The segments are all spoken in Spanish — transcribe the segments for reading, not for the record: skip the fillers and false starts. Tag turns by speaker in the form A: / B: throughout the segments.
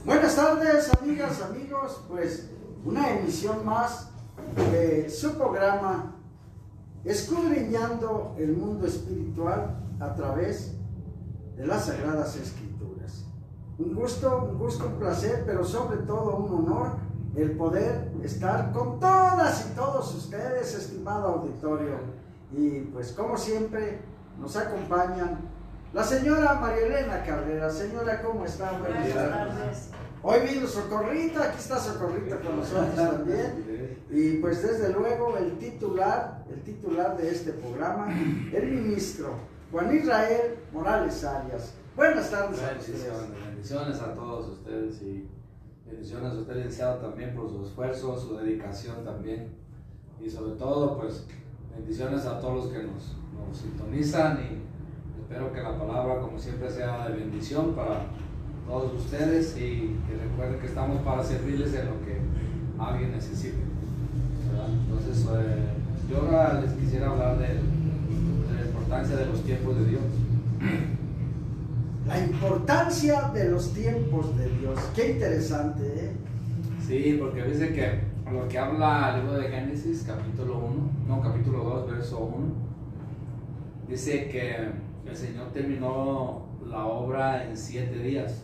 A: Buenas tardes, amigas, amigos. Pues una emisión más de su programa Escudriñando el Mundo Espiritual a través de las Sagradas Escrituras. Un gusto, un placer, pero sobre todo un honor el poder estar con todas y todos ustedes, estimado auditorio. Y pues como siempre nos acompañan la señora María Elena Cabrera. Señora, ¿cómo está?
B: Buenas tardes.
A: Hoy vino Socorrita, aquí está Socorrita con nosotros también. Y pues desde luego el titular de este programa, el ministro Juan Israel Morales Arias. Buenas tardes a ustedes.
C: Bendiciones a todos ustedes y bendiciones a usted, licenciado, también por su esfuerzo, su dedicación también. Y sobre todo, pues, bendiciones a todos los que nos sintonizan y espero que la palabra, como siempre, sea de bendición para todos ustedes y que recuerden que estamos para servirles en lo que alguien necesite, ¿verdad? Entonces, yo ahora les quisiera hablar de la importancia de los tiempos de Dios.
A: La importancia de los tiempos de Dios. Qué interesante, ¿eh?
C: Sí, porque dice que lo que habla el libro de Génesis, capítulo 2, verso 1, dice que el Señor terminó la obra en 7 días.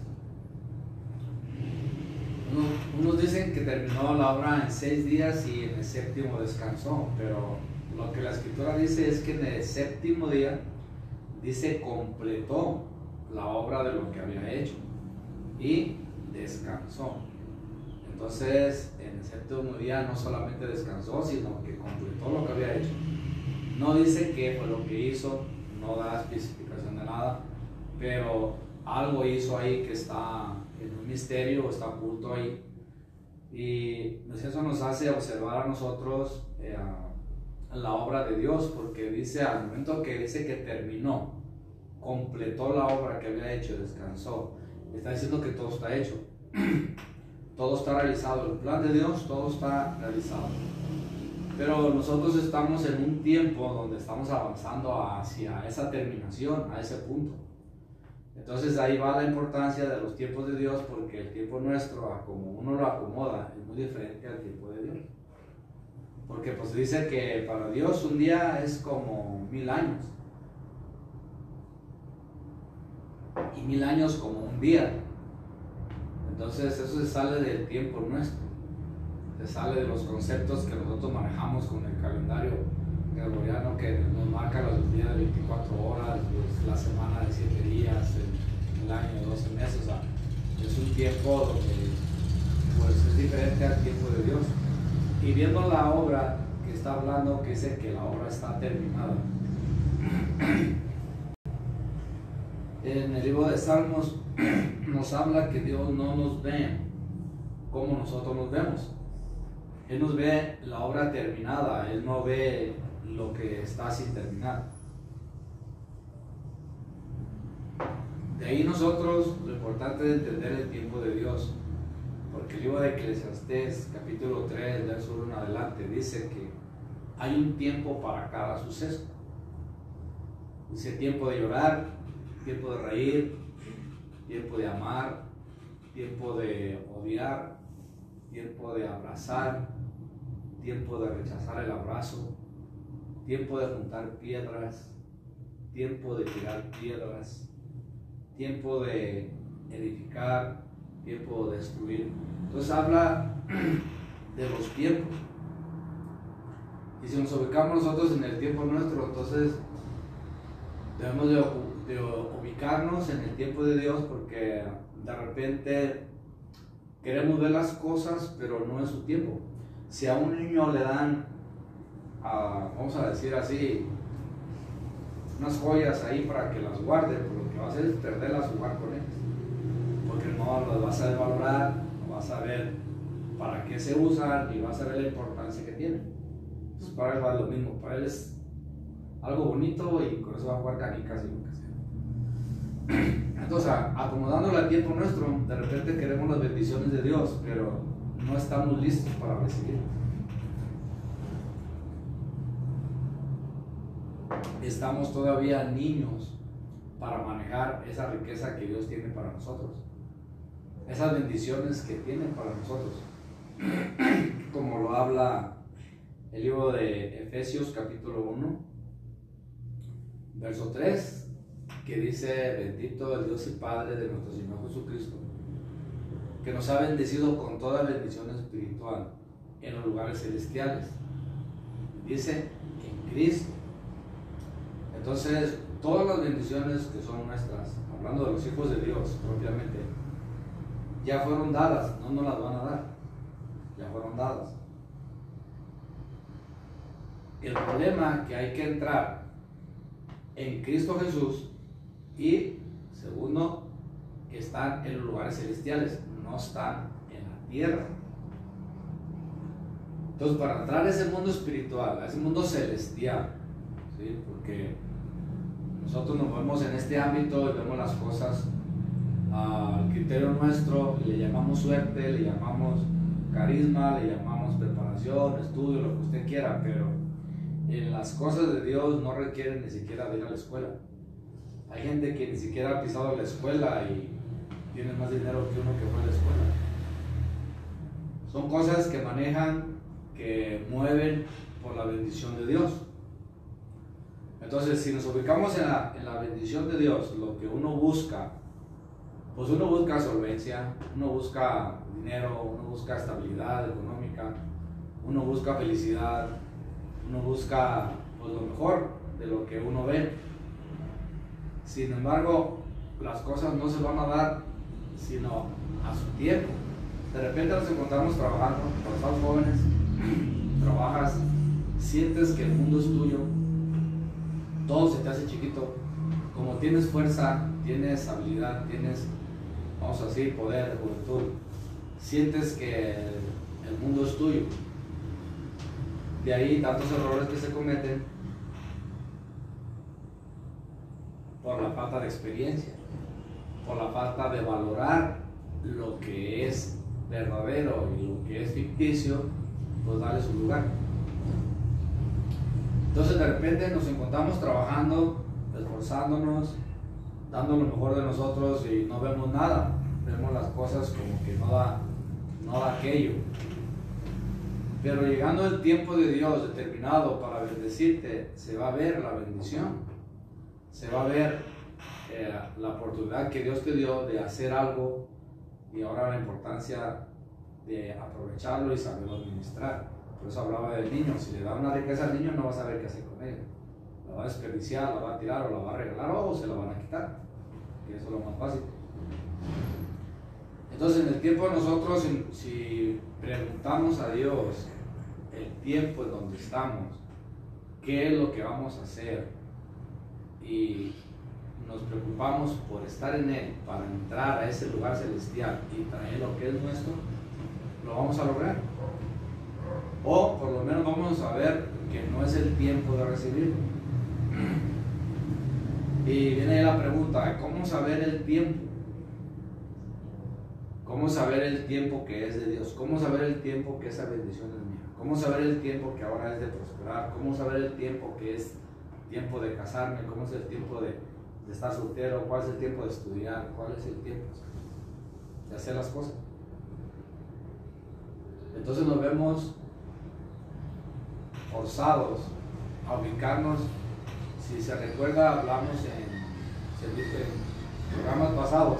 C: Unos dicen que terminó la obra en 6 días y en el séptimo descansó, pero lo que la Escritura dice es que en el séptimo día, dice, completó la obra de lo que había hecho y descansó. Entonces, en el séptimo día no solamente descansó, sino que completó lo que había hecho. No dice qué fue lo que hizo, no da especificación de nada, pero algo hizo ahí que está en un misterio, está oculto ahí. Y eso nos hace observar a nosotros la obra de Dios, porque dice, al momento que dice que terminó, completó la obra que había hecho, descansó, está diciendo que todo está hecho. Todo está realizado, el plan de Dios, todo está realizado. Pero nosotros estamos en un tiempo donde estamos avanzando hacia esa terminación, a ese punto. Entonces ahí va la importancia de los tiempos de Dios, porque el tiempo nuestro, como uno lo acomoda, es muy diferente al tiempo de Dios. Porque pues dice que para Dios un día es como 1000 años. Y 1000 años como un día. Entonces eso se sale del tiempo nuestro, se sale de los conceptos que nosotros manejamos con el calendario gregoriano, que nos marca los días de 24 horas, pues, la semana de 7 días, el año de 12 meses. O sea, es un tiempo donde pues, es diferente al tiempo de Dios. Y viendo la obra que está hablando, que dice que la obra está terminada. En el libro de Salmos nos habla que Dios no nos ve como nosotros nos vemos. Él nos ve la obra terminada, Él no ve lo que está sin terminar. De ahí nosotros, lo importante es entender el tiempo de Dios, porque el libro de Eclesiastés, capítulo 3, verso 1 en adelante, dice que hay un tiempo para cada suceso. Dice tiempo de llorar, tiempo de reír, tiempo de amar, tiempo de odiar, tiempo de abrazar, tiempo de rechazar el abrazo, tiempo de juntar piedras, tiempo de tirar piedras, tiempo de edificar, tiempo de destruir. Entonces habla de los tiempos. Y si nos ubicamos nosotros en el tiempo nuestro, entonces debemos de ubicarnos en el tiempo de Dios, porque de repente queremos ver las cosas, pero no es su tiempo. Si a un niño le dan, vamos a decir así, unas joyas ahí para que las guarde, pues lo que va a hacer es perderlas, jugar con ellas, porque no las vas a valorar, no vas a ver para qué se usan y vas a ver la importancia que tienen. Entonces para él va lo mismo, para él es algo bonito y con eso va a jugar canicas y lo que sea. Entonces, acomodándolo al tiempo nuestro, de repente queremos las bendiciones de Dios, pero no estamos listos para recibir. Estamos todavía niños para manejar esa riqueza que Dios tiene para nosotros. esas bendiciones que tiene para nosotros, como lo habla el libro de Efesios capítulo 1, verso 3, que dice: bendito el Dios y Padre de nuestro Señor Jesucristo, que nos ha bendecido con toda bendición espiritual en los lugares celestiales. Dice, en Cristo. Entonces, todas las bendiciones que son nuestras, hablando de los hijos de Dios propiamente, ya fueron dadas, no nos las van a dar, ya fueron dadas. El problema es que hay que entrar en Cristo Jesús y, segundo, están en los lugares celestiales, no están en la tierra. Entonces, para entrar a ese mundo espiritual, a ese mundo celestial, ¿sí? Porque nosotros nos vemos en este ámbito y vemos las cosas al criterio nuestro, le llamamos suerte, le llamamos carisma, le llamamos preparación, estudio, lo que usted quiera, pero en las cosas de Dios no requieren ni siquiera de ir a la escuela. Hay gente que ni siquiera ha pisado la escuela y tiene más dinero que uno que fue a la escuela. Son cosas que manejan, que mueven por la bendición de Dios. Entonces, si nos ubicamos en la bendición de Dios, lo que uno busca, pues uno busca solvencia, uno busca dinero, uno busca estabilidad económica, uno busca felicidad, uno busca pues, lo mejor de lo que uno ve. Sin embargo, las cosas no se van a dar sino a su tiempo. De repente nos encontramos trabajando, cuando estamos jóvenes, trabajas, sientes que el mundo es tuyo, todo se te hace chiquito. Como tienes fuerza, tienes habilidad, tienes, vamos a decir, poder, juventud, sientes que el mundo es tuyo. De ahí tantos errores que se cometen por la falta de experiencia, por la falta de valorar lo que es verdadero y lo que es ficticio, pues darle su lugar. Entonces de repente nos encontramos trabajando, esforzándonos, dando lo mejor de nosotros y no vemos nada, vemos las cosas como que no da aquello. Pero llegando el tiempo de Dios determinado para bendecirte, se va a ver la bendición, se va a ver la oportunidad que Dios te dio de hacer algo y ahora la importancia de aprovecharlo y saberlo administrar. Por eso hablaba del niño. Si le da una riqueza al niño, no va a saber qué hacer con ella. La va a desperdiciar, la va a tirar o la va a regalar o se la van a quitar. Y eso es lo más fácil. Entonces, en el tiempo de nosotros, si preguntamos a Dios el tiempo en donde estamos, qué es lo que vamos a hacer, y nos preocupamos por estar en Él para entrar a ese lugar celestial y traer lo que es nuestro, lo vamos a lograr. O por lo menos vamos a ver que no es el tiempo de recibirlo. Y viene ahí la pregunta, ¿cómo saber el tiempo? ¿Cómo saber el tiempo que es de Dios? ¿Cómo saber el tiempo que esa bendición es mía? ¿Cómo saber el tiempo que ahora es de prosperar? ¿Cómo saber el tiempo que es tiempo de casarme? ¿Cómo es el tiempo de estar soltero? ¿Cuál es el tiempo de estudiar? ¿Cuál es el tiempo de hacer las cosas? Entonces nos vemos forzados a ubicarnos. Si se recuerda, hablamos en programas pasados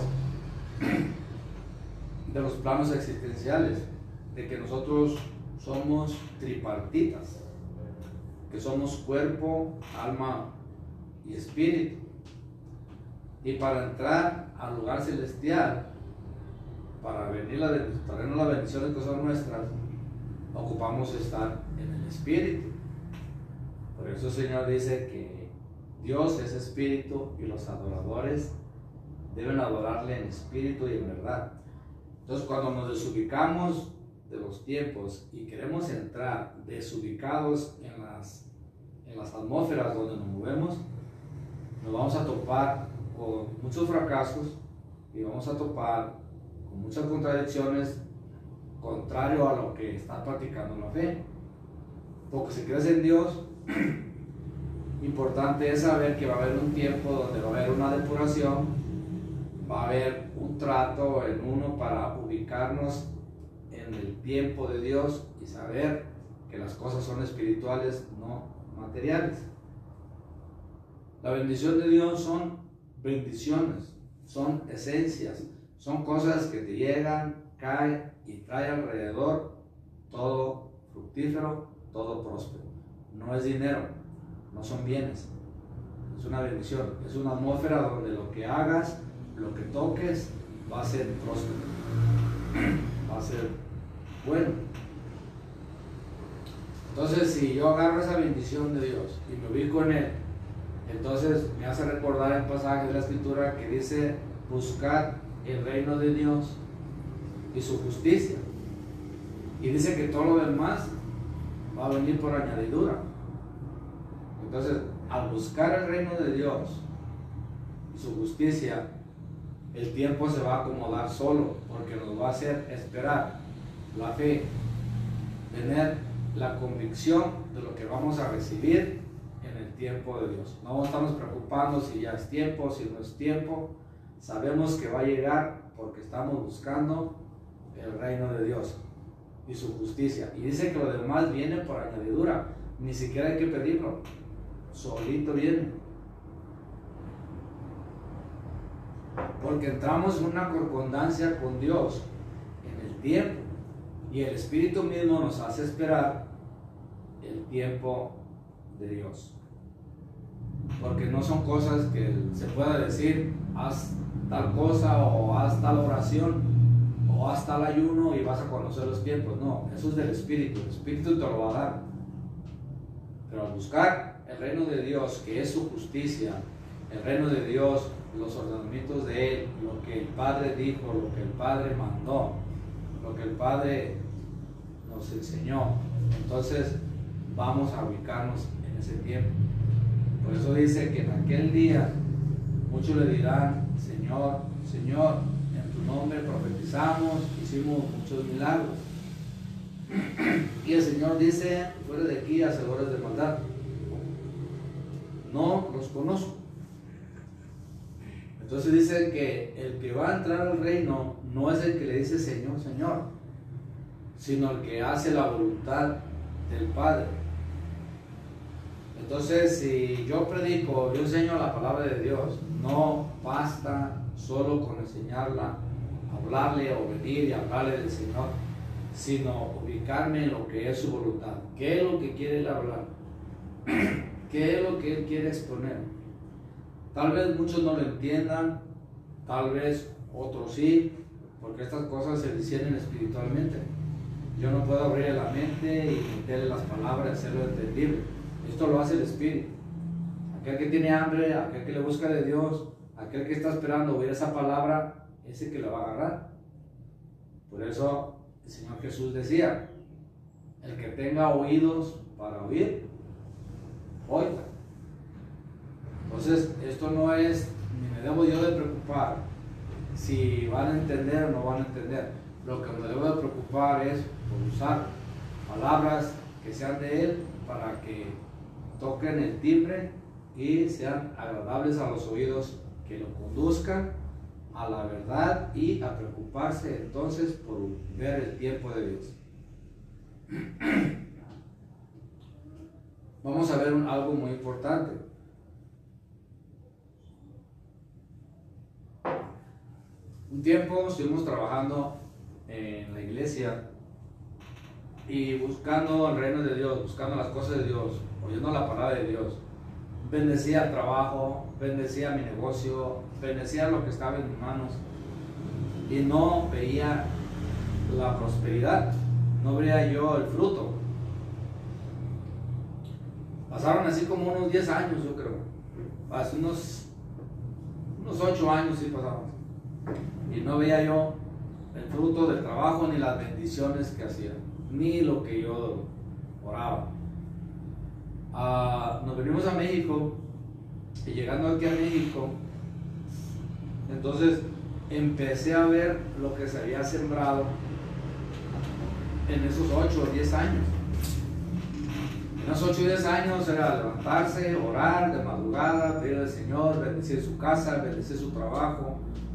C: de los planos existenciales, de que nosotros somos tripartitas, que somos cuerpo, alma y espíritu. Y para entrar al lugar celestial, para traernos las bendiciones que son nuestras, ocupamos estar en el espíritu. Por eso el Señor dice que Dios es espíritu y los adoradores deben adorarle en espíritu y en verdad. Entonces, cuando nos desubicamos de los tiempos y queremos entrar desubicados en las atmósferas donde nos movemos, nos vamos a topar con muchos fracasos y vamos a topar con muchas contradicciones contrario a lo que está practicando la fe. Porque si crees en Dios, importante es saber que va a haber un tiempo donde va a haber una depuración va a haber un trato en uno para ubicarnos en el tiempo de Dios y saber que las cosas son espirituales, no materiales. La bendición de Dios son bendiciones, son esencias, son cosas que te llegan, caen y trae alrededor todo fructífero, todo próspero. No es dinero, no son bienes, es una bendición, es una atmósfera donde lo que hagas, lo que toques, va a ser próspero, va a ser bueno. Entonces, si yo agarro esa bendición de Dios y me ubico en Él, entonces me hace recordar el pasaje de la Escritura que dice: buscad el reino de Dios y su justicia. Y dice que todo lo demás va a venir por añadidura. Entonces, al buscar el reino de Dios y su justicia, el tiempo se va a acomodar solo, porque nos va a hacer esperar la fe, tener la convicción de lo que vamos a recibir en el tiempo de Dios. No estamos preocupando si ya es tiempo, si no es tiempo. Sabemos que va a llegar porque estamos buscando el reino de Dios y su justicia. Y dice que lo demás viene por añadidura, ni siquiera hay que pedirlo, solito viene. Porque entramos en una concordancia con Dios en el tiempo, y el Espíritu mismo nos hace esperar el tiempo de Dios. Porque no son cosas que se pueda decir: haz tal cosa, o haz tal oración, o haz tal ayuno y vas a conocer los tiempos. No, eso es del Espíritu, el Espíritu te lo va a dar. Pero al buscar el reino de Dios, que es su justicia, el reino de Dios, los ordenamientos de Él, lo que el Padre dijo, lo que el Padre mandó, lo que el Padre nos enseñó, entonces vamos a ubicarnos en ese tiempo. Por eso dice que en aquel día muchos le dirán: Señor, Señor, en tu nombre profetizamos, hicimos muchos milagros. Y el Señor dice: fuera de aquí, hacedores de maldad, no los conozco. Entonces dice que el que va a entrar al reino no es el que le dice Señor, Señor, sino el que hace la voluntad del Padre. Entonces, si yo predico, yo enseño la palabra de Dios, no basta solo con enseñarla, hablarle o venir y hablarle del Señor, sino ubicarme en lo que es su voluntad. ¿Qué es lo que quiere Él hablar? ¿Qué es lo que Él quiere exponer? Tal vez muchos no lo entiendan, tal vez otros sí, porque estas cosas se disciernen espiritualmente. Yo no puedo abrir la mente y meterle las palabras y hacerlo entendible. Esto lo hace el Espíritu. Aquel que tiene hambre, aquel que le busca de Dios, aquel que está esperando oír esa palabra, ese que la va a agarrar. Por eso el Señor Jesús decía: el que tenga oídos para oír, oiga. Entonces, esto no es, ni me debo yo de preocupar si van a entender o no van a entender. Lo que me debo de preocupar es por usar palabras que sean de Él, para que toquen el timbre y sean agradables a los oídos, que lo conduzcan a la verdad y a preocuparse entonces por ver el tiempo de Dios. Vamos a ver algo muy importante. Un tiempo estuvimos trabajando en la iglesia y buscando el reino de Dios, buscando las cosas de Dios, oyendo la palabra de Dios. Bendecía el trabajo, bendecía mi negocio, bendecía lo que estaba en mis manos, y no veía la prosperidad, no veía yo el fruto. Pasaron así como unos 10 años, yo creo, hace unos 8 años sí pasaron, y no veía yo el fruto del trabajo, ni las bendiciones que hacía, ni lo que yo oraba. Nos venimos a México, y llegando aquí a México, entonces empecé a ver lo que se había sembrado en esos 8 o 10 años. En esos 8 o 10 años era levantarse, orar de madrugada, pedir al Señor, bendecir su casa, bendecir su trabajo,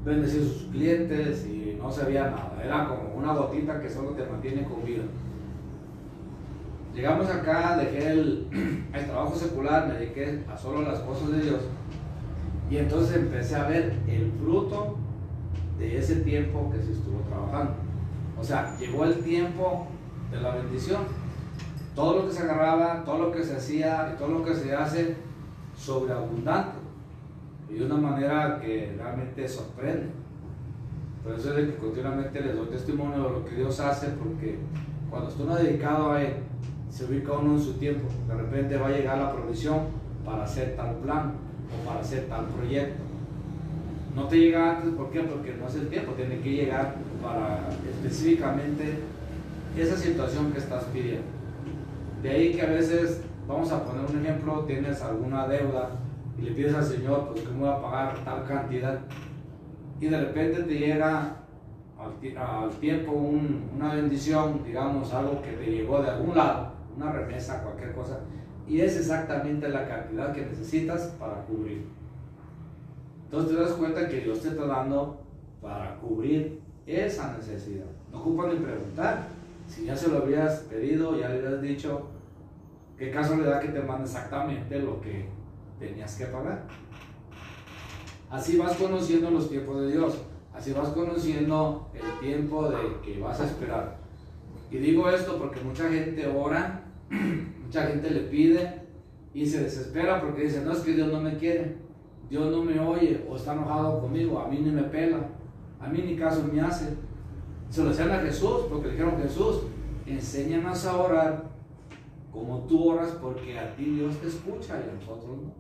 C: bendecir a sus clientes y no se veía nada. Era como una gotita que solo te mantiene con vida. Llegamos acá, dejé el trabajo secular, me dediqué a solo las cosas de Dios. Y entonces empecé a ver el fruto de ese tiempo que se estuvo trabajando. O sea, llegó el tiempo de la bendición. Todo lo que se agarraba, todo lo que se hacía y todo lo que se hace sobreabundante. Y de una manera que realmente sorprende. Por eso es de que continuamente les doy testimonio de lo que Dios hace, porque cuando estoy uno dedicado a Él, se ubica uno en su tiempo. De repente va a llegar la provisión para hacer tal plan o para hacer tal proyecto. No te llega antes, ¿por qué? Porque no es el tiempo, tiene que llegar para específicamente esa situación que estás pidiendo. De ahí que a veces, vamos a poner un ejemplo, tienes alguna deuda y le pides al Señor, pues que me voy a pagar tal cantidad, y de repente te llega al tiempo una bendición, digamos, algo que te llegó de algún lado, una remesa, cualquier cosa, y es exactamente la cantidad que necesitas para cubrir. Entonces te das cuenta que Dios te está dando para cubrir esa necesidad. No ocupas ni preguntar. Si ya se lo habías pedido, ya le habías dicho, qué casualidad que te manda exactamente lo que tenías que pagar. Así vas conociendo los tiempos de Dios. Así vas conociendo el tiempo de que vas a esperar. Y digo esto porque mucha gente ora, mucha gente le pide y se desespera porque dice, no, es que Dios no me quiere, Dios no me oye o está enojado conmigo, a mí ni me pela, a mí ni caso me hace. Se lo decían a Jesús porque le dijeron, Jesús, enséñanos a orar como tú oras porque a ti Dios te escucha y a nosotros no.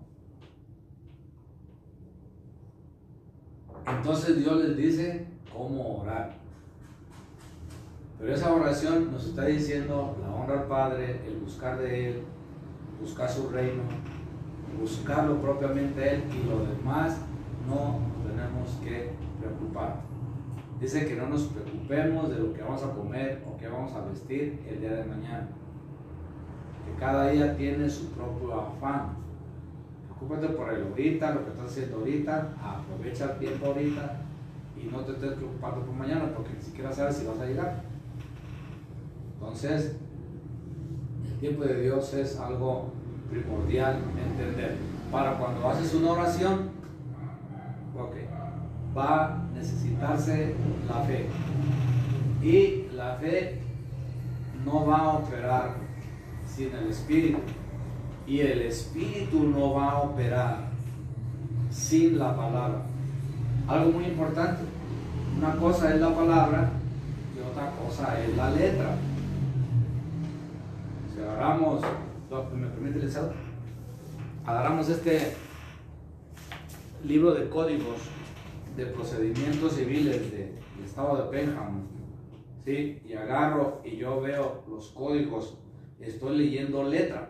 C: Entonces Dios les dice cómo orar. Pero esa oración nos está diciendo la honra al Padre, el buscar de Él, buscar su reino, buscarlo propiamente Él, y lo demás no tenemos que preocupar. Dice que no nos preocupemos de lo que vamos a comer o que vamos a vestir el día de mañana. Que cada día tiene su propio afán. Preocúpate por el ahorita, lo que estás haciendo ahorita, aprovecha el tiempo ahorita y no te estés preocupando por mañana porque ni siquiera sabes si vas a llegar. Entonces, el tiempo de Dios es algo primordial entender. Para cuando haces una oración, va a necesitarse la fe. Y la fe no va a operar sin el Espíritu. Y el Espíritu no va a operar sin la palabra. Algo muy importante. Una cosa es la palabra y otra cosa es la letra. Si agarramos, ¿me permite el licenciado? Agarramos este libro de códigos de procedimientos civiles del estado de Penham, ¿sí? Y agarro y yo veo los códigos, estoy leyendo letra.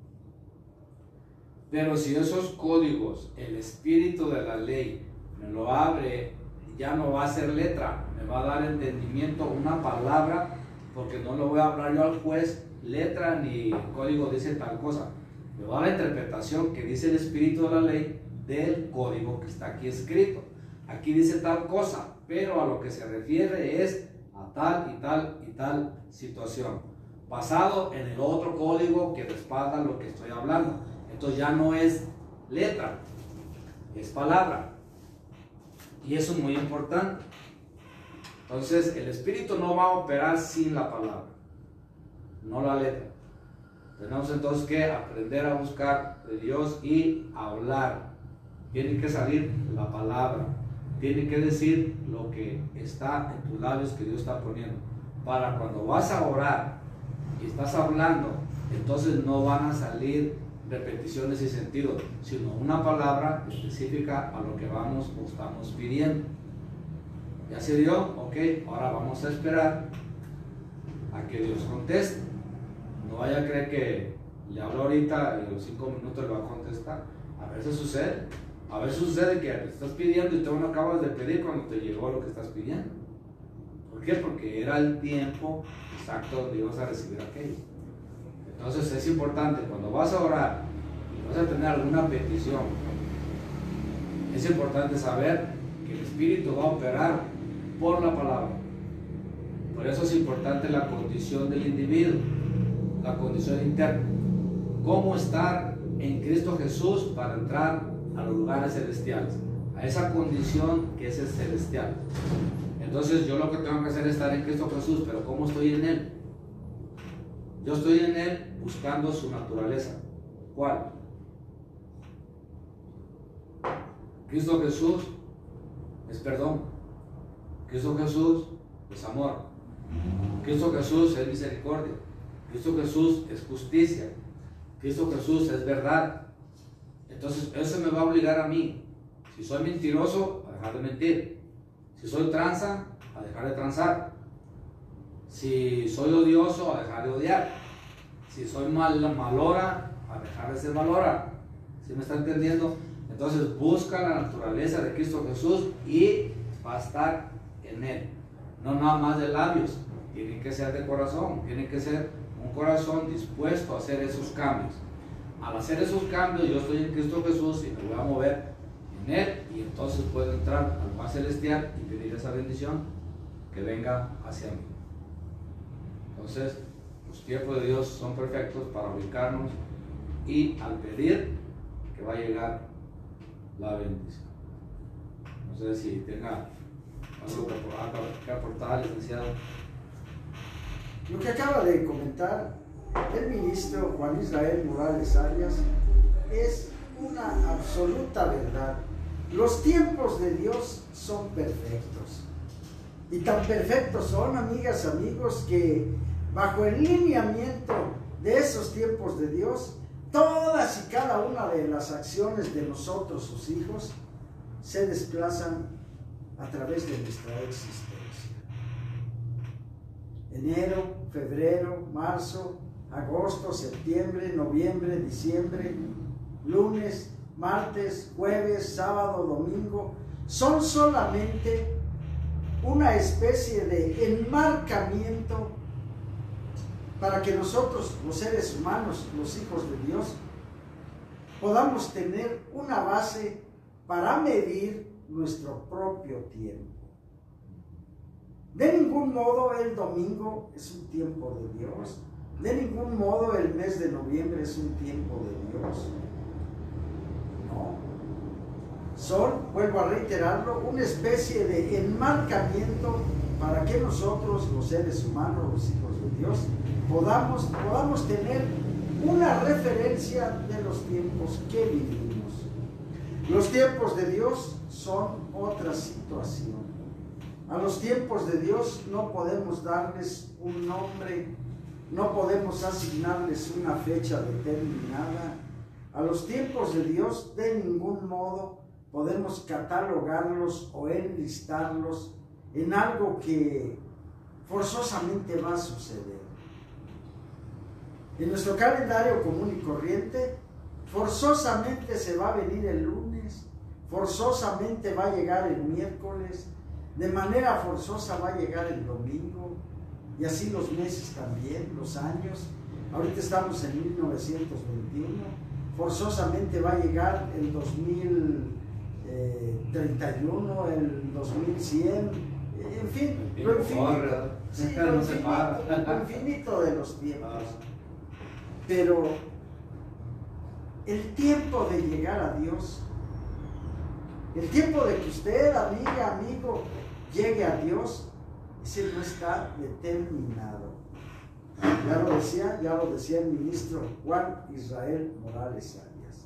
C: Pero si esos códigos, el espíritu de la ley me lo abre, ya no va a ser letra, me va a dar entendimiento, una palabra, porque no lo voy a hablar yo al juez, letra ni el código dice tal cosa. Me va a dar la interpretación que dice el espíritu de la ley del código que está aquí escrito. Aquí dice tal cosa, pero a lo que se refiere es a tal y tal y tal situación, basado en el otro código que respalda lo que estoy hablando. Entonces ya no es letra, es palabra. Y eso es muy importante. Entonces el espíritu no va a operar sin la palabra, no la letra. Tenemos entonces que aprender a buscar de Dios y a hablar. Tiene que salir la palabra. Tiene que decir lo que está en tus labios que Dios está poniendo. Para cuando vas a orar y estás hablando, entonces no van a salir repeticiones y sentidos, sino una palabra específica a lo que vamos o estamos pidiendo. ¿Ya se dio? Ok, ahora vamos a esperar a que Dios conteste. No vaya a creer que le hablo ahorita y a los 5 minutos le va a contestar. A veces sucede. A veces sucede que estás pidiendo y tú no acabas de pedir cuando te llegó lo que estás pidiendo. ¿Por qué? Porque era el tiempo exacto donde ibas a recibir aquello. Entonces es importante, cuando vas a orar y vas a tener alguna petición, es importante saber que el Espíritu va a operar por la palabra. Por eso es importante la condición del individuo, la condición interna. Cómo estar en Cristo Jesús para entrar a los lugares celestiales, a esa condición que es el celestial. Entonces yo lo que tengo que hacer es estar en Cristo Jesús, pero ¿cómo estoy en Él? Yo estoy en Él buscando su naturaleza. ¿Cuál? Cristo Jesús es perdón. Cristo Jesús es amor. Cristo Jesús es misericordia. Cristo Jesús es justicia. Cristo Jesús es verdad. Entonces eso me va a obligar a mí, si soy mentiroso, a dejar de mentir. Si soy tranza, a dejar de transar. Si soy odioso, a dejar de odiar. Si soy malora, a dejar de ser malora. ¿Sí me está entendiendo? Entonces busca la naturaleza de Cristo Jesús y va a estar en Él. No nada más de labios, tiene que ser de corazón, tiene que ser un corazón dispuesto a hacer esos cambios. Al hacer esos cambios yo estoy en Cristo Jesús y me voy a mover en Él, y entonces puedo entrar al lugar celestial y pedir esa bendición que venga hacia mí. Entonces los tiempos de Dios son perfectos para ubicarnos, y al pedir que va a llegar la bendición. No sé si tenga algo que aportar, licenciado.
A: Lo que acaba de comentar el ministro Juan Israel Morales Arias es una absoluta verdad. Los tiempos de Dios son perfectos. Y tan perfectos son, amigas, amigos, que bajo el lineamiento de esos tiempos de Dios, todas y cada una de las acciones de nosotros, sus hijos, se desplazan a través de nuestra existencia. Enero, febrero, marzo, agosto, septiembre, noviembre, diciembre, lunes, martes, jueves, sábado, domingo, son solamente una especie de enmarcamiento para que nosotros, los seres humanos, los hijos de Dios, podamos tener una base para medir nuestro propio tiempo. De ningún modo el domingo es un tiempo de Dios. De ningún modo el mes de noviembre es un tiempo de Dios. No. Son, vuelvo a reiterarlo, una especie de enmarcamiento para que nosotros, los seres humanos, los hijos de Dios, podamos tener una referencia de los tiempos que vivimos. Los tiempos de Dios son otra situación. A los tiempos de Dios no podemos darles un nombre, no podemos asignarles una fecha determinada. A los tiempos de Dios de ningún modo podemos catalogarlos o enlistarlos en algo que forzosamente va a suceder. En nuestro calendario común y corriente, forzosamente se va a venir el lunes, forzosamente va a llegar el miércoles, de manera forzosa va a llegar el domingo, y así los meses también, los años. Ahorita estamos en 1921, forzosamente va a llegar el 2031, el 2100, en fin, lo infinito, sí, lo infinito de los tiempos. Pero el tiempo de llegar a Dios, el tiempo de que usted, amiga, amigo, llegue a Dios, ese no está determinado. Ya lo decía el ministro Juan Israel Morales Arias.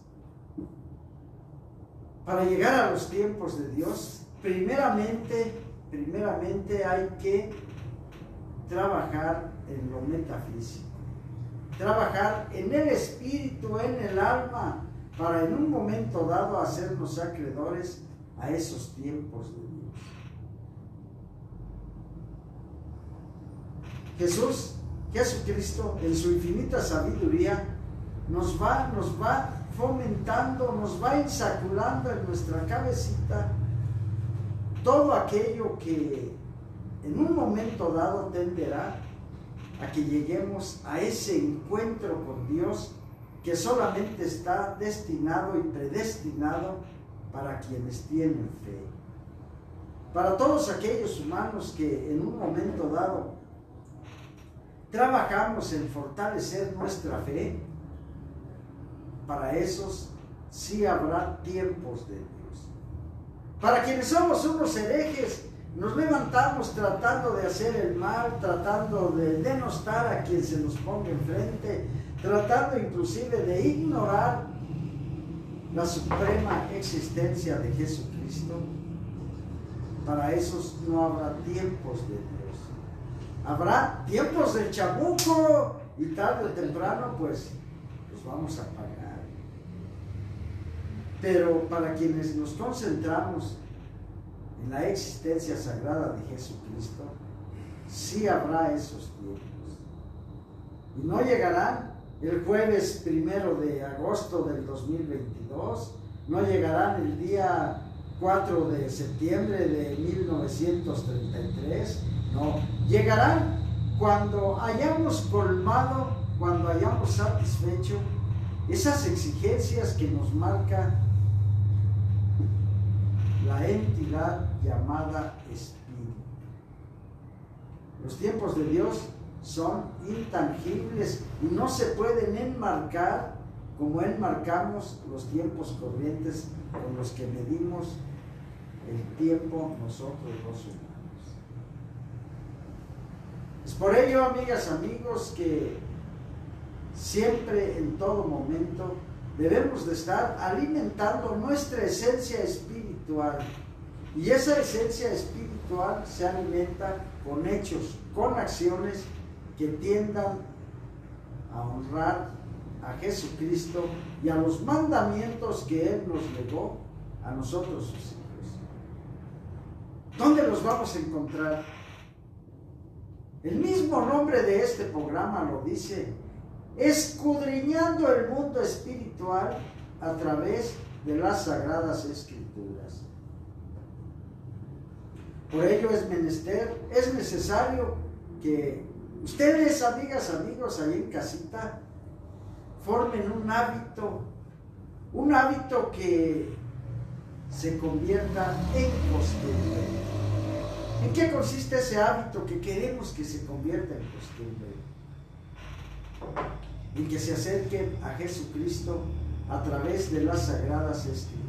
A: Para llegar a los tiempos de Dios, primeramente hay que trabajar en lo metafísico, trabajar en el espíritu, en el alma, para en un momento dado hacernos acreedores a esos tiempos de Dios. Jesucristo, en su infinita sabiduría, nos va fomentando, nos va insaculando en nuestra cabecita todo aquello que en un momento dado tenderá a que lleguemos a ese encuentro con Dios que solamente está destinado y predestinado para quienes tienen fe. para todos aquellos humanos que en un momento dado trabajamos en fortalecer nuestra fe, para esos sí habrá tiempos de Dios. Para quienes somos unos herejes, nos levantamos tratando de hacer el mal, tratando de denostar a quien se nos ponga enfrente, tratando inclusive de ignorar la suprema existencia de Jesucristo. Para esos no habrá tiempos de Dios. Habrá tiempos del chamuco y tarde o temprano pues los vamos a pagar. Pero para quienes nos concentramos en la existencia sagrada de Jesucristo, sí habrá esos tiempos. Y no llegarán el jueves 1 de agosto del 2022, no llegarán el día 4 de septiembre de 1933, no, llegarán cuando hayamos colmado, cuando hayamos satisfecho esas exigencias que nos marca la entidad llamada Espíritu. Los tiempos de Dios son intangibles y no se pueden enmarcar como enmarcamos los tiempos corrientes con los que medimos el tiempo nosotros los humanos. Es por ello, amigas, amigos, que siempre, en todo momento, debemos de estar alimentando nuestra esencia espiritual. Y esa esencia espiritual se alimenta con hechos, con acciones que tiendan a honrar a Jesucristo y a los mandamientos que Él nos legó a nosotros sus hijos. ¿Dónde los vamos a encontrar? El mismo nombre de este programa lo dice: escudriñando el mundo espiritual a través de las Sagradas Escrituras. Por ello es necesario que ustedes, amigas, amigos, ahí en casita, formen un hábito que se convierta en costumbre. ¿En qué consiste ese hábito que queremos que se convierta en costumbre? En que se acerquen a Jesucristo a través de las Sagradas Escrituras.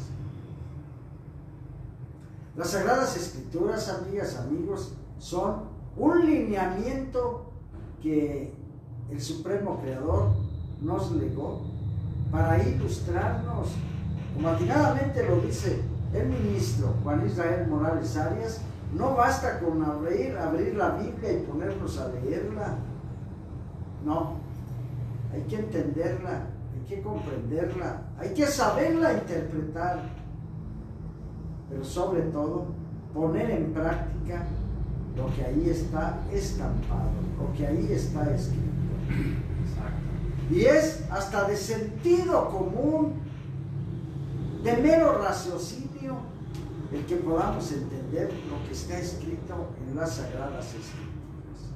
A: Las Sagradas Escrituras, amigas, amigos, son un lineamiento que el Supremo Creador nos legó para ilustrarnos, como atinadamente lo dice el ministro Juan Israel Morales Arias. No basta con abrir la Biblia y ponernos a leerla. No, hay que entenderla, hay que comprenderla, hay que saberla interpretar, pero sobre todo poner en práctica lo que ahí está estampado, lo que ahí está escrito. Exacto. Y es hasta de sentido común, de mero raciocinio, el que podamos entender lo que está escrito en las Sagradas Escrituras.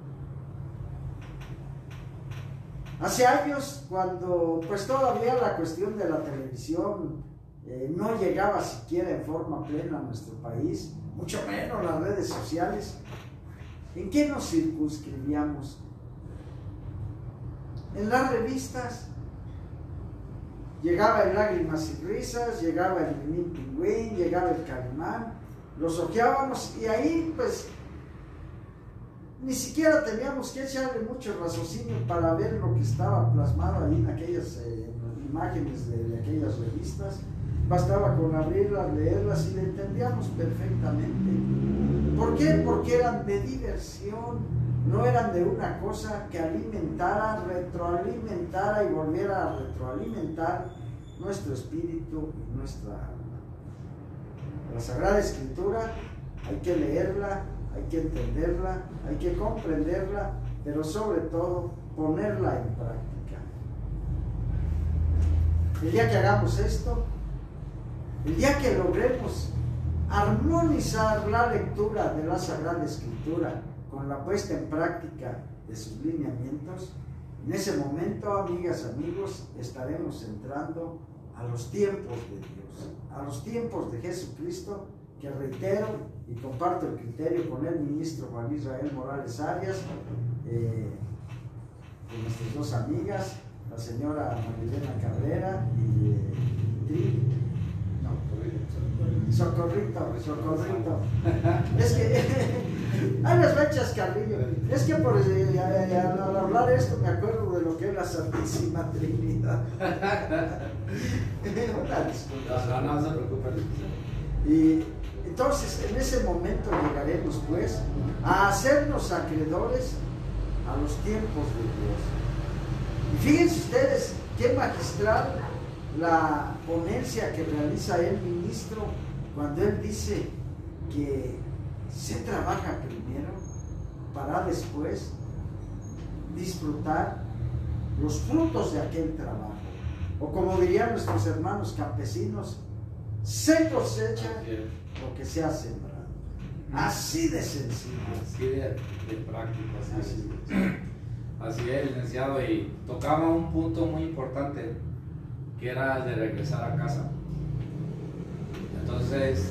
A: Hace años, cuando pues todavía la cuestión de la televisión no llegaba siquiera en forma plena a nuestro país, mucho menos las redes sociales, ¿en qué nos circunscribíamos? En las revistas. Llegaba el Lágrimas y Risas, llegaba el Mimín Pingüín, llegaba el Calimán, los hojeábamos y ahí pues ni siquiera teníamos que echarle mucho raciocinio para ver lo que estaba plasmado ahí en aquellas imágenes de aquellas revistas. Bastaba con abrirlas, leerlas y le entendíamos perfectamente. ¿Por qué? Porque eran de diversión, no eran de una cosa que alimentara, retroalimentara y volviera a retroalimentar nuestro espíritu y nuestra alma. La Sagrada Escritura hay que leerla, hay que entenderla, hay que comprenderla, pero sobre todo ponerla en práctica. El día que hagamos esto, el día que logremos armonizar la lectura de la Sagrada Escritura con la puesta en práctica de sus lineamientos, en ese momento, amigas, amigos, estaremos entrando a los tiempos de Dios, a los tiempos de Jesucristo, que reitero y comparto el criterio con el ministro Juan Israel Morales Arias, de nuestras dos amigas, la señora Marilena Carrera y Socorrito. Es que hay las fechas, Carrillo. Es que al hablar esto me acuerdo de lo que es la Santísima Trinidad. Una disculpa.
C: No se preocupe.
A: Y entonces en ese momento llegaremos pues a hacernos acreedores a los tiempos de Dios. Y fíjense ustedes qué magistral la ponencia que realiza el ministro cuando él dice que se trabaja primero para después disfrutar los frutos de aquel trabajo. O como dirían nuestros hermanos campesinos, se cosecha lo que se ha sembrado. Así de sencillo.
C: Así de práctico. Así es, licenciado. Y tocaba un punto muy importante, que era el de regresar a casa. Entonces,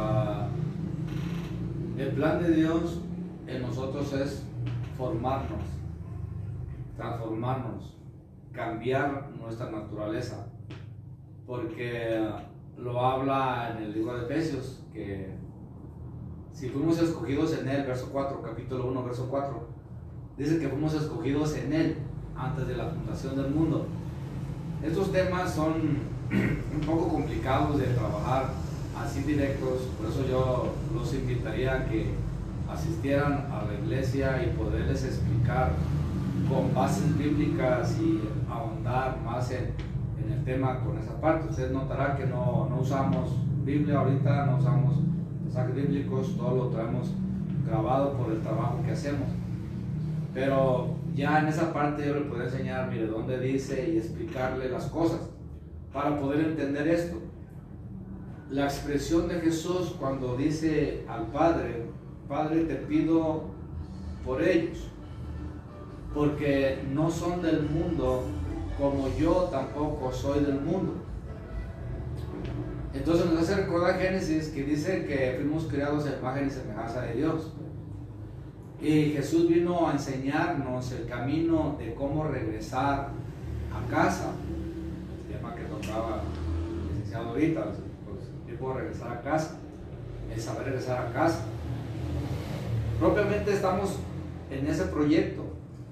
C: el plan de Dios en nosotros es formarnos, transformarnos, cambiar nuestra naturaleza, porque lo habla en el libro de Efesios, que si fuimos escogidos en Él, verso 4, capítulo 1, verso 4, dice que fuimos escogidos en Él antes de la fundación del mundo. Estos temas son un poco complicados de trabajar así directos, por eso yo los invitaría a que asistieran a la iglesia y poderles explicar con bases bíblicas y ahondar más en el tema con esa parte. Usted notará que no usamos Biblia ahorita, no usamos pasajes bíblicos, todo lo traemos grabado por el trabajo que hacemos. Pero ya en esa parte yo le puedo enseñar, mire, dónde dice y explicarle las cosas para poder entender esto. La expresión de Jesús cuando dice al Padre, Padre, te pido por ellos, porque no son del mundo como yo tampoco soy del mundo. Entonces nos hace recordar Génesis, que dice que fuimos creados en imagen y semejanza de Dios. Y Jesús vino a enseñarnos el camino de cómo regresar a casa. El tema que tocaba el licenciado ahorita, el tiempo de regresar a casa, el saber regresar a casa. Propiamente estamos en ese proyecto.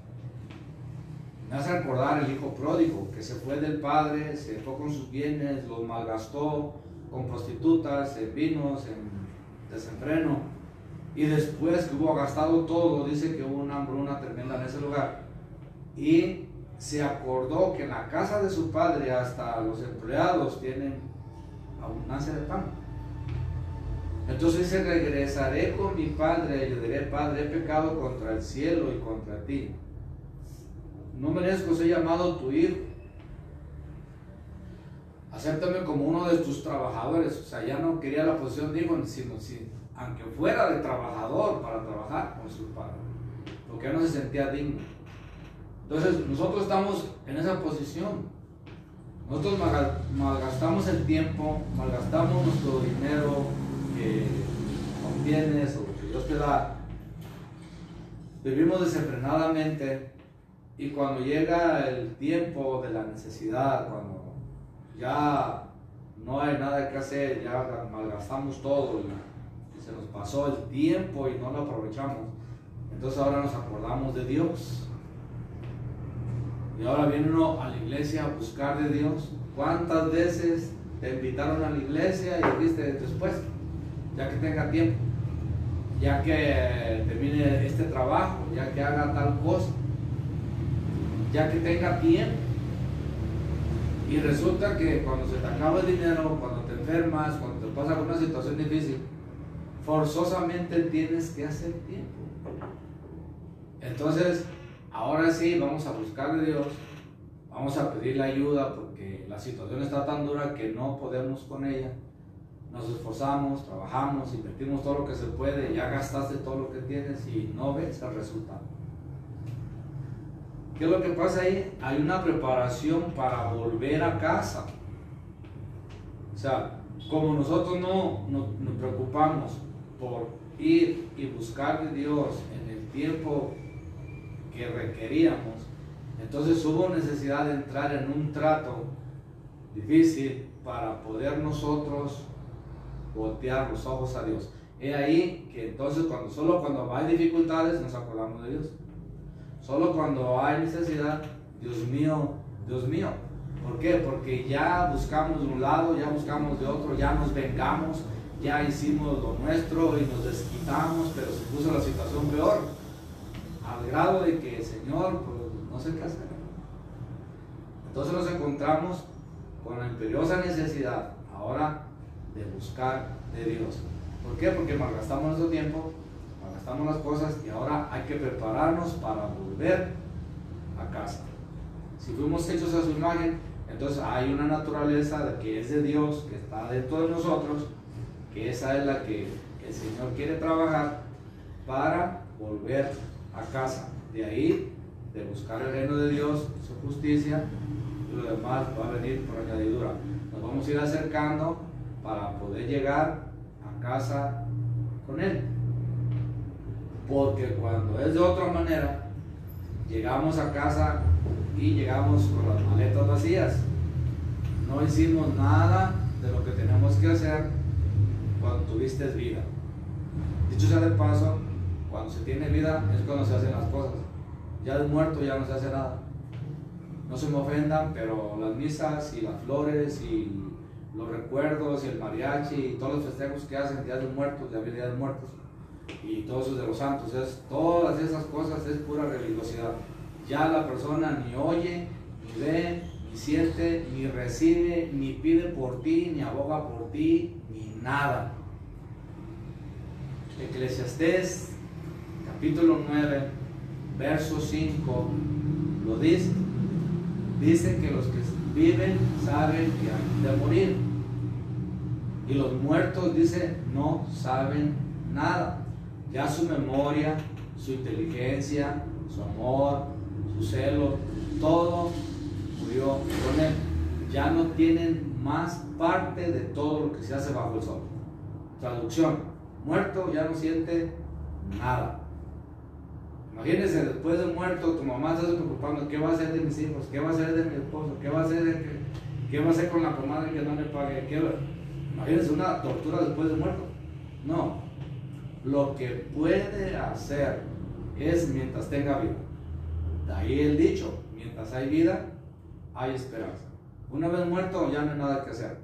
C: Me hace recordar el hijo pródigo, que se fue del padre, se fue con sus bienes, los malgastó con prostitutas, en vinos, en desenfreno. Y después que hubo gastado todo, dice que hubo una hambruna tremenda en ese lugar. Y se acordó que en la casa de su padre hasta los empleados tienen abundancia de pan. Entonces dice, regresaré con mi padre y le diré, Padre, he pecado contra el cielo y contra ti. No merezco ser llamado tu hijo. Acéptame como uno de tus trabajadores. O sea, ya no quería la posición de hijo, sino aunque fuera de trabajador para trabajar con su padre, porque no se sentía digno. Entonces nosotros estamos en esa posición. Nosotros malgastamos el tiempo, malgastamos nuestro dinero que obtienes o que Dios te da. Vivimos desenfrenadamente, y cuando llega el tiempo de la necesidad, cuando ya no hay nada que hacer, ya malgastamos todo y se nos pasó el tiempo y no lo aprovechamos, entonces ahora nos acordamos de Dios. Y ahora viene uno a la iglesia a buscar de Dios. ¿Cuántas veces te invitaron a la iglesia y dijiste después, ya que tenga tiempo, ya que termine este trabajo, ya que haga tal cosa, ya que tenga tiempo? Y resulta que cuando se te acaba el dinero, cuando te enfermas, cuando te pasa una situación difícil, forzosamente tienes que hacer tiempo. Entonces, ahora sí, vamos a buscar de Dios, vamos a pedirle ayuda porque la situación está tan dura que no podemos con ella. Nos esforzamos, trabajamos, invertimos todo lo que se puede, ya gastaste todo lo que tienes y no ves el resultado. ¿Qué es lo que pasa ahí? Hay una preparación para volver a casa. O sea, como nosotros no nos preocupamos por ir y buscar de Dios en el tiempo que requeríamos, entonces hubo necesidad de entrar en un trato difícil para poder nosotros voltear los ojos a Dios. Es ahí que entonces solo cuando hay dificultades nos acordamos de Dios. Solo cuando hay necesidad, Dios mío, Dios mío. ¿Por qué? Porque ya buscamos de un lado, ya buscamos de otro, ya nos vengamos, ya hicimos lo nuestro y nos desquitamos, pero se puso la situación peor, al grado de que, Señor, pues no sé qué hacer. Entonces nos encontramos con la imperiosa necesidad ahora de buscar de Dios. ¿Por qué? Porque malgastamos nuestro tiempo, malgastamos las cosas y ahora hay que prepararnos para volver a casa. Si fuimos hechos a su imagen, entonces hay una naturaleza que es de Dios, que está dentro de nosotros, que esa es la que el Señor quiere trabajar para volver a casa. De ahí, de buscar el reino de Dios, su justicia, y lo demás va a venir por añadidura. Nos vamos a ir acercando para poder llegar a casa con Él. Porque cuando es de otra manera, llegamos a casa y llegamos con las maletas vacías. No hicimos nada de lo que tenemos que hacer cuando tuviste vida. Dicho sea de paso, cuando se tiene vida es cuando se hacen las cosas. Ya de muerto ya no se hace nada. No se me ofendan, pero las misas y las flores y los recuerdos y el mariachi y todos los festejos que hacen, días de muertos, ya viene día de muertos y todos esos de los santos, todas esas cosas es pura religiosidad. Ya la persona ni oye, ni ve, ni siente, ni recibe, ni pide por ti, ni aboga por ti, ni nada. Eclesiastés capítulo 9 verso 5 lo dice. Dice que los que viven saben que han de morir y los muertos, dice, no saben nada. Ya su memoria, su inteligencia, su amor, su celo, todo murió con él. Ya no tienen más parte de todo lo que se hace bajo el sol. Traducción: muerto ya no siente nada. Imagínense, después de muerto, tu mamá está preocupando: ¿qué va a hacer de mis hijos? ¿Qué va a hacer de mi esposo? ¿Qué va a hacer con la comadre que no le pague? Imagínense una tortura después de muerto. No. Lo que puede hacer es mientras tenga vida. De ahí el dicho: mientras hay vida, hay esperanza. Una vez muerto ya no hay nada que hacer.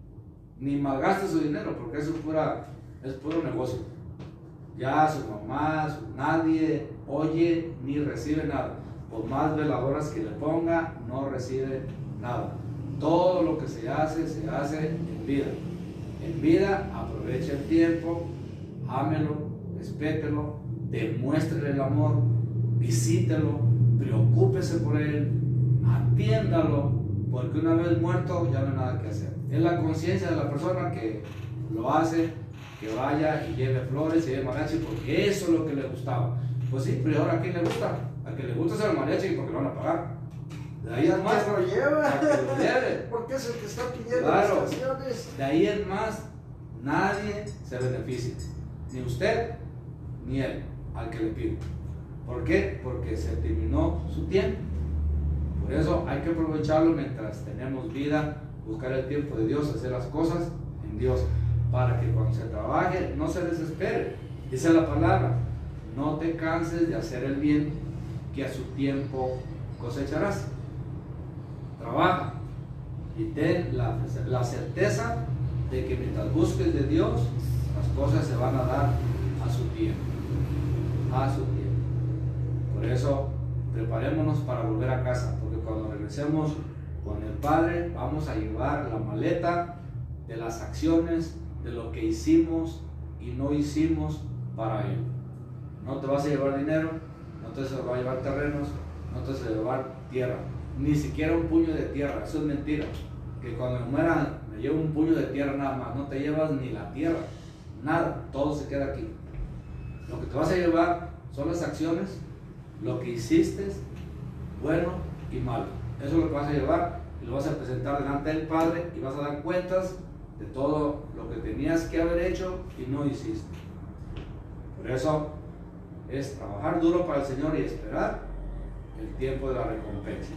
C: Ni malgaste su dinero, porque eso es puro negocio. Ya su mamá, nadie oye ni recibe nada. Por más veladoras que le ponga, no recibe nada. Todo lo que se hace en vida. En vida, aproveche el tiempo, ámelo, respételo, demuéstrele el amor, visítelo, preocúpese por él, atiéndalo, porque una vez muerto ya no hay nada que hacer. Es la conciencia de la persona que lo hace, que vaya y lleve flores y lleve mariachi, porque eso es lo que le gustaba. Pues sí, pero ahora ¿a quién le gusta? A que le gusta hacer el mariachi porque lo van a pagar. De ahí es más,
A: que lo lleva,
C: a que lo lleve.
A: porque es el que está pidiendo
C: Claro.
A: las canciones.
C: De ahí es más, nadie se beneficia, ni usted ni él, al que le pide. ¿Por qué? Porque se terminó su tiempo. Por eso hay que aprovecharlo mientras tenemos vida, buscar el tiempo de Dios, hacer las cosas en Dios, para que cuando se trabaje no se desespere. Dice la palabra: no te canses de hacer el bien, que a su tiempo cosecharás. Trabaja y ten la certeza de que mientras busques de Dios, las cosas se van a dar a su tiempo. A su tiempo. Por eso, preparémonos para volver a casa, porque cuando regresemos con el Padre, vamos a llevar la maleta de las acciones, de lo que hicimos y no hicimos para Él. No te vas a llevar dinero, no te vas a llevar terrenos, no te vas a llevar tierra, ni siquiera un puño de tierra. Eso es mentira. Que cuando me muera me llevo un puño de tierra nada más. No te llevas ni la tierra, nada, todo se queda aquí. Lo que te vas a llevar son las acciones, lo que hiciste, bueno y malo. Eso es lo que vas a llevar y lo vas a presentar delante del Padre y vas a dar cuentas de todo lo que tenías que haber hecho y no hiciste. Por eso es trabajar duro para el Señor y esperar el tiempo de la recompensa.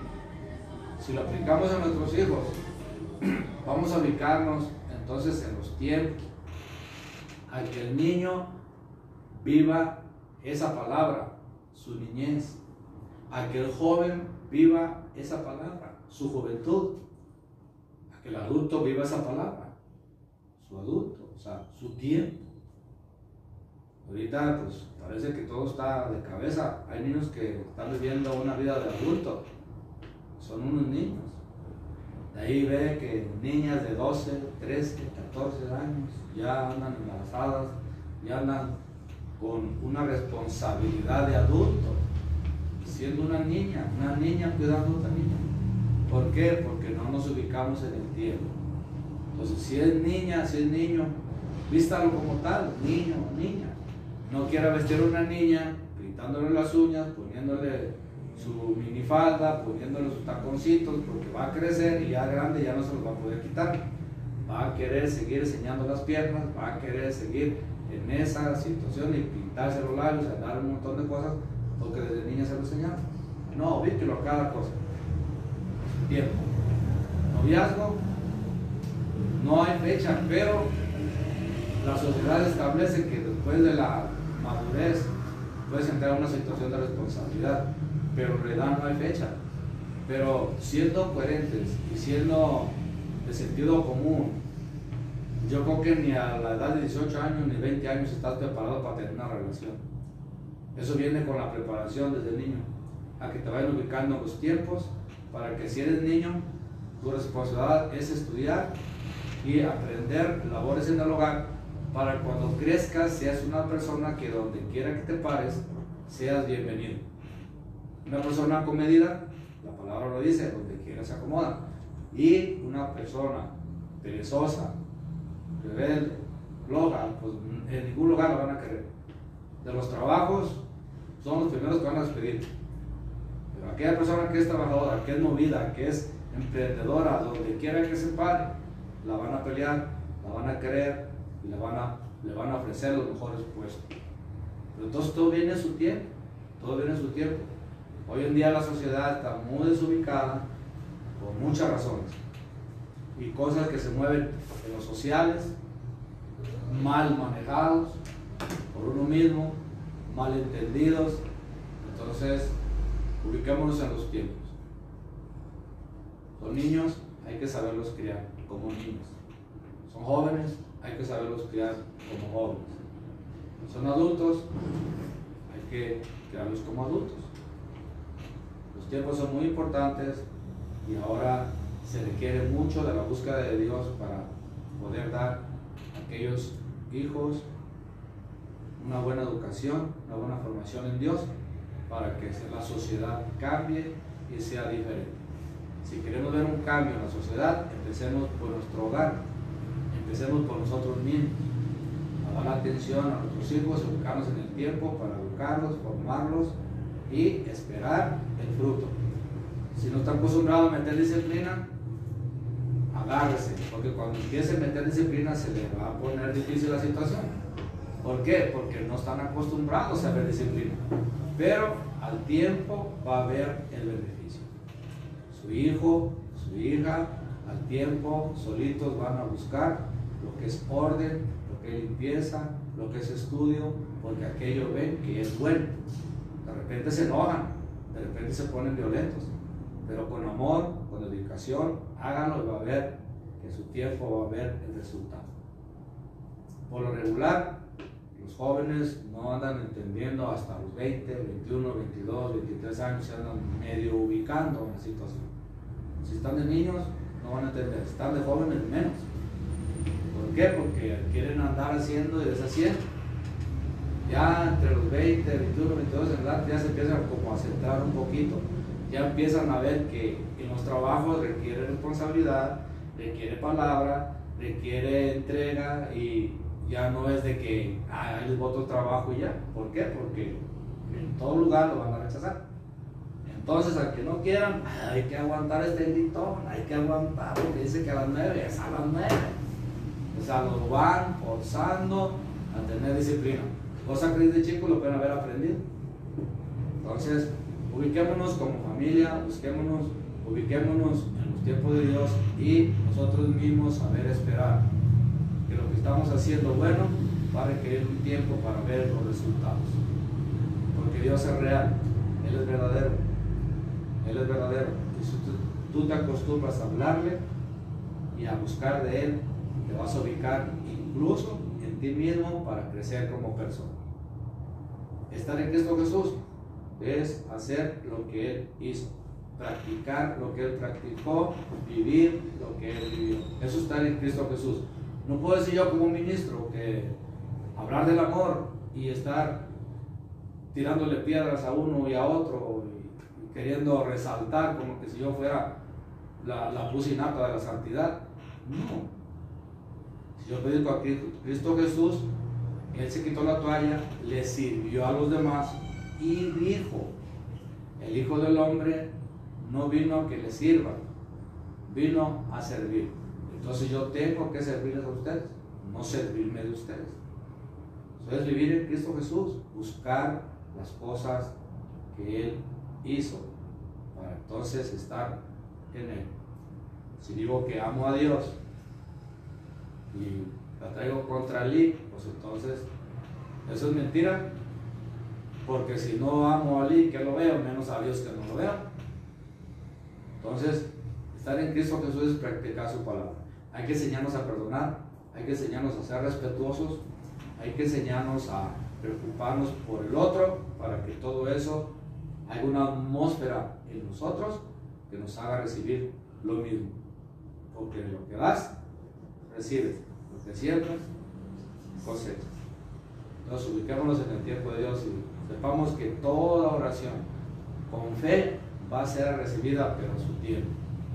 C: Si lo aplicamos a nuestros hijos, vamos a ubicarnos entonces en los tiempos a que el niño viva esa palabra, su niñez, a que el joven viva esa palabra, su juventud, a que el adulto viva esa palabra, su adulto, o sea, su tiempo. Ahorita pues parece que todo está de cabeza. Hay niños que están viviendo una vida de adulto, son unos niños. De ahí ve que niñas de 12, 13, 14 años ya andan embarazadas, ya andan con una responsabilidad de adulto, siendo una niña cuidando a otra niña. ¿Por qué? Porque no nos ubicamos en el tiempo. Entonces, si es niña, si es niño, vístalo como tal, niño o niña. No quiera vestir a una niña pintándole las uñas, poniéndole su minifalda, poniéndole sus taconcitos, porque va a crecer y ya grande ya no se los va a poder quitar. Va a querer seguir enseñando las piernas, va a querer seguir en esa situación y pintarse los labios, andar un montón de cosas, porque desde niña se lo enseñaron. No, ubíquelo a cada cosa. Tiempo. Noviazgo, no hay fecha, pero la sociedad establece que después de la madurez puedes entrar a una situación de responsabilidad, pero en realidad no hay fecha. Pero siendo coherentes y siendo de sentido común, yo creo que ni a la edad de 18 años ni 20 años estás preparado para tener una relación. Eso viene con la preparación desde niño, a que te vayan ubicando los tiempos, para que si eres niño, tu responsabilidad es estudiar y aprender labores en el hogar, para cuando crezcas seas una persona que donde quiera que te pares, seas bienvenido. Una persona comedida, la palabra lo dice, donde quiera se acomoda. Y una persona perezosa, rebelde, floja, pues en ningún lugar la van a querer. De los trabajos, son los primeros que van a despedir. Pero aquella persona que es trabajadora, que es movida, que es emprendedora, donde quiera que se pare, la van a pelear, la van a querer y le van a ofrecer los mejores puestos. Pero entonces todo viene en su tiempo, todo viene en su tiempo. Hoy en día la sociedad está muy desubicada por muchas razones y cosas que se mueven en los sociales, mal manejados por uno mismo, mal entendidos. Entonces, ubiquémonos en los tiempos. Son niños, hay que saberlos criar como niños. Son jóvenes, hay que saberlos criar como jóvenes. Son adultos, hay que criarlos como adultos. Los tiempos son muy importantes y ahora se requiere mucho de la búsqueda de Dios para poder dar a aquellos hijos una buena educación, una buena formación en Dios, para que la sociedad cambie y sea diferente. Si queremos ver un cambio en la sociedad, empecemos por nuestro hogar, empecemos por nosotros mismos, a dar atención a nuestros hijos, educarnos en el tiempo para educarlos, formarlos y esperar el fruto. Si no están acostumbrados a meter disciplina, agárrese, porque cuando empiece a meter disciplina se les va a poner difícil la situación. ¿Por qué? Porque no están acostumbrados a ver disciplina. Pero al tiempo va a haber el beneficio. Su hijo, su hija, al tiempo solitos van a buscar lo que es orden, lo que es limpieza, lo que es estudio, porque aquello ven que es bueno. De repente se enojan, de repente se ponen violentos, pero con amor, con dedicación, háganlo y va a ver que en su tiempo va a ver el resultado. Por lo regular, los jóvenes no andan entendiendo hasta los 20, 21, 22, 23 años, se andan medio ubicando en la situación. Si están de niños, no van a entender, si están de jóvenes, menos. ¿Por qué? Porque quieren andar haciendo y deshaciendo. Ya entre los 20, 21, 22 en edad ya se empiezan como a centrar un poquito. Ya empiezan a ver que en los trabajos requiere responsabilidad, requiere palabra, requiere entrega y ya no es de que ahí les boto el trabajo y ya. ¿Por qué? Porque en todo lugar lo van a rechazar. Entonces, al que no quieran, hay que aguantar este gritón, hay que aguantar porque dice que a las 9 es a las 9. O sea, los van forzando a tener disciplina. Cosa que desde chicos lo pueden haber aprendido. Entonces, ubiquémonos como familia, ubiquémonos en los tiempos de Dios y nosotros mismos saber esperar que lo que estamos haciendo bueno va a requerir un tiempo para ver los resultados. Porque Dios es real, Él es verdadero. Él es verdadero. Y si tú te acostumbras a hablarle y a buscar de Él, te vas a ubicar incluso en ti mismo para crecer como persona. Estar en Cristo Jesús es hacer lo que Él hizo, practicar lo que Él practicó, vivir lo que Él vivió. Eso es estar en Cristo Jesús. No puedo decir yo como ministro que hablar del amor y estar tirándole piedras a uno y a otro y queriendo resaltar como que si yo fuera la pucinata de la santidad. No. Si yo predico a Cristo Jesús, Él se quitó la toalla, le sirvió a los demás y dijo: el Hijo del Hombre no vino a que le sirvan, vino a servir. Entonces yo tengo que servirles a ustedes, no servirme de ustedes. Eso es vivir en Cristo Jesús, buscar las cosas que Él hizo para entonces estar en Él. Si digo que amo a Dios y la traigo contra Lee, pues entonces eso es mentira, porque si no amo a Lee que lo veo, menos a Dios que no lo veo. Entonces, estar en Cristo Jesús es practicar su palabra. Hay que enseñarnos a perdonar, hay que enseñarnos a ser respetuosos, hay que enseñarnos a preocuparnos por el otro, para que todo eso haya una atmósfera en nosotros que nos haga recibir lo mismo. Porque lo que das, recibes. Lo que siembras, cosechas. Entonces ubiquémonos en el tiempo de Dios y sepamos que toda oración con fe va a ser recibida, pero a su tiempo.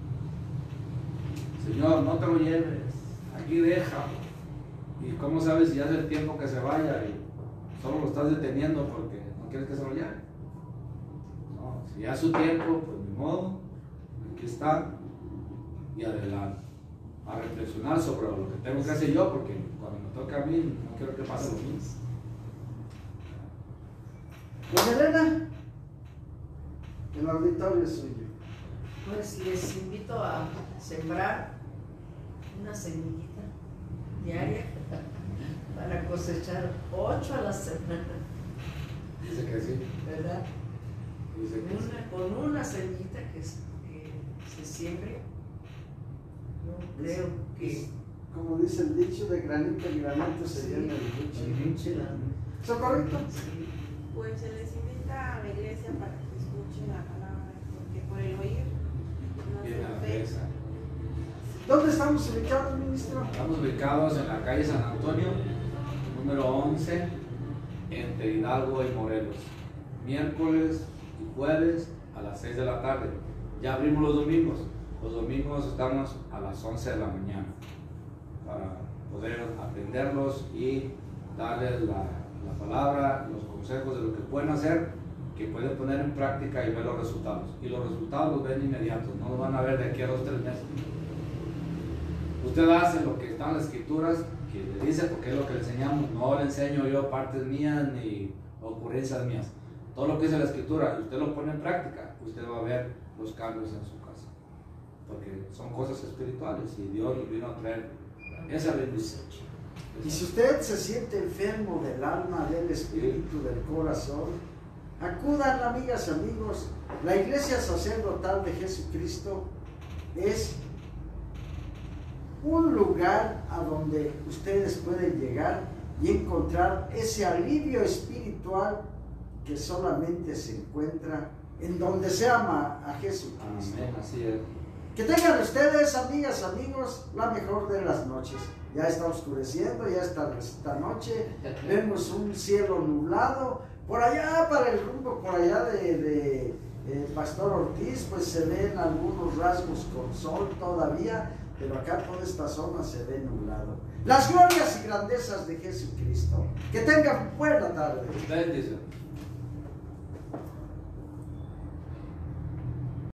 C: Señor, no te lo lleves, aquí deja. ¿Y cómo sabes si ya es el tiempo que se vaya y solo lo estás deteniendo porque no quieres que se lo lleve? No, si ya es su tiempo, pues ni modo, aquí está y adelante. A reflexionar sobre lo que tengo que hacer yo, porque cuando me toca a mí no quiero que pase lo mismo.
A: Doña Elena, el auditorio es suyo.
B: Pues les invito a sembrar una semillita diaria para cosechar 8 a la semana.
C: Dice que sí.
B: ¿Verdad?
C: Dice que sí.
B: Con una semillita que se siembre, yo creo que
A: Como dice el dicho, de granito en granito se llena el buche. ¿Eso es correcto?
B: sí.
D: Pues se les invita a la iglesia para que escuchen la palabra, porque por el oír no
C: Viene a la
D: se fe.
C: mesa.
A: ¿Dónde estamos ubicados, ministro?
C: Estamos ubicados en la calle San Antonio, número 11, entre Hidalgo y Morelos. Miércoles y jueves a las 6 de la tarde. Ya abrimos los domingos. Los domingos estamos a las 11 de la mañana para poder atenderlos y darles la palabra, los consejos de lo que pueden hacer, que pueden poner en práctica y ver los resultados. Y los resultados los ven inmediatos, no los van a ver de aquí a 2 o 3 meses. Usted hace lo que está en las escrituras, que le dice, porque es lo que le enseñamos. No le enseño yo partes mías ni ocurrencias mías. Todo lo que dice la escritura, y usted lo pone en práctica, usted va a ver los cambios en su casa. Porque son cosas espirituales y Dios nos vino a traer esa bendición.
A: Y si usted se siente enfermo del alma, del espíritu, del corazón, acudan, amigas y amigos. La Iglesia Sacerdotal de Jesucristo es un lugar a donde ustedes pueden llegar y encontrar ese alivio espiritual que solamente se encuentra en donde se ama a Jesucristo.
C: Amén, así es.
A: Que tengan ustedes, amigas, amigos, la mejor de las noches. Ya está oscureciendo, ya está esta noche, vemos un cielo nublado. Por allá, para el rumbo, por allá de Pastor Ortiz, pues se ven algunos rasgos con sol todavía, pero acá toda esta zona se ve nublado. Las glorias y grandezas de Jesucristo. Que tengan buena tarde.
C: Bendición.